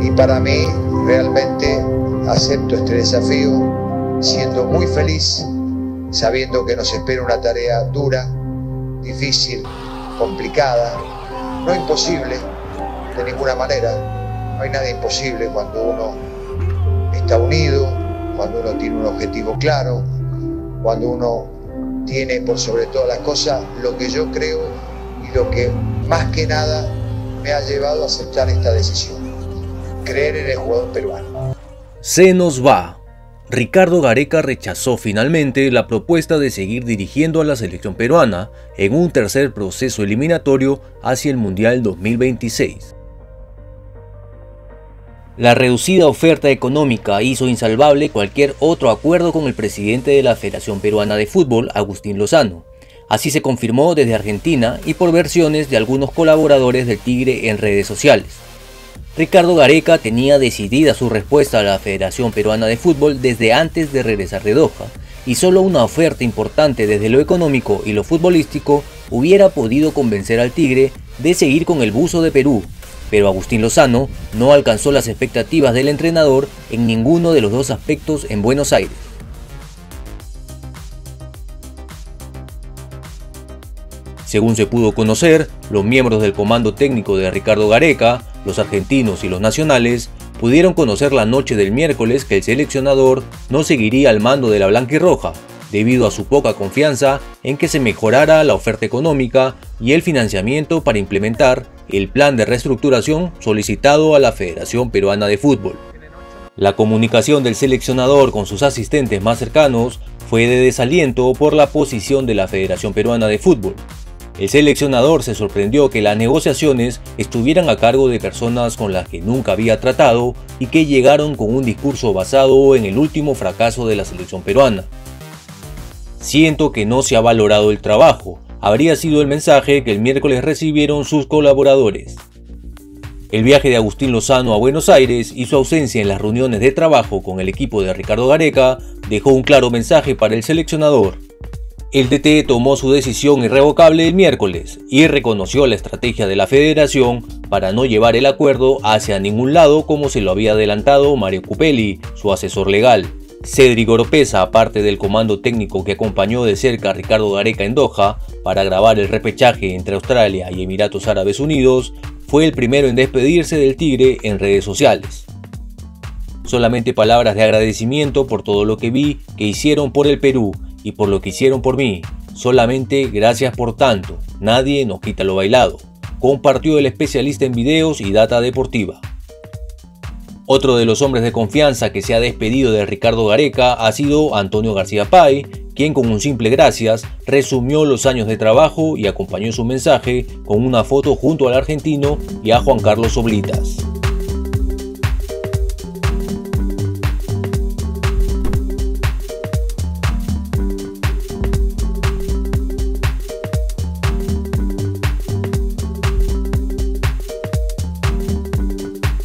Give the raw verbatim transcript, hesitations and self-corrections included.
Y para mí realmente acepto este desafío siendo muy feliz, sabiendo que nos espera una tarea dura, difícil, complicada, no imposible de ninguna manera. No hay nada imposible cuando uno está unido, cuando uno tiene un objetivo claro, cuando uno tiene por sobre todas las cosas lo que yo creo y lo que más que nada me ha llevado a aceptar esta decisión: creer en el jugador peruano. Se nos va. Ricardo Gareca rechazó finalmente la propuesta de seguir dirigiendo a la selección peruana en un tercer proceso eliminatorio hacia el Mundial dos mil veintiséis. La reducida oferta económica hizo insalvable cualquier otro acuerdo con el presidente de la Federación Peruana de Fútbol, Agustín Lozano. Así se confirmó desde Argentina y por versiones de algunos colaboradores del Tigre en redes sociales. Ricardo Gareca tenía decidida su respuesta a la Federación Peruana de Fútbol desde antes de regresar de Doha, y solo una oferta importante desde lo económico y lo futbolístico hubiera podido convencer al Tigre de seguir con el buzo de Perú. Pero Agustín Lozano no alcanzó las expectativas del entrenador en ninguno de los dos aspectos en Buenos Aires. Según se pudo conocer, los miembros del comando técnico de Ricardo Gareca, los argentinos y los nacionales, pudieron conocer la noche del miércoles que el seleccionador no seguiría al mando de la blanquirroja, debido a su poca confianza en que se mejorara la oferta económica y el financiamiento para implementar el plan de reestructuración solicitado a la Federación Peruana de Fútbol. La comunicación del seleccionador con sus asistentes más cercanos fue de desaliento por la posición de la Federación Peruana de Fútbol. El seleccionador se sorprendió que las negociaciones estuvieran a cargo de personas con las que nunca había tratado y que llegaron con un discurso basado en el último fracaso de la selección peruana. Siento que no se ha valorado el trabajo, habría sido el mensaje que el miércoles recibieron sus colaboradores. El viaje de Agustín Lozano a Buenos Aires y su ausencia en las reuniones de trabajo con el equipo de Ricardo Gareca dejó un claro mensaje para el seleccionador. El D T tomó su decisión irrevocable el miércoles y reconoció la estrategia de la federación para no llevar el acuerdo hacia ningún lado como se lo había adelantado Mario Cupelli, su asesor legal. Cedric Oropesa, parte del comando técnico que acompañó de cerca a Ricardo Gareca en Doha para grabar el repechaje entre Australia y Emiratos Árabes Unidos, fue el primero en despedirse del Tigre en redes sociales. Solamente palabras de agradecimiento por todo lo que vi que hicieron por el Perú y por lo que hicieron por mí. Solamente gracias por tanto, nadie nos quita lo bailado, compartió el especialista en videos y data deportiva. Otro de los hombres de confianza que se ha despedido de Ricardo Gareca ha sido Antonio García Pay, quien con un simple gracias resumió los años de trabajo y acompañó su mensaje con una foto junto al argentino y a Juan Carlos Oblitas.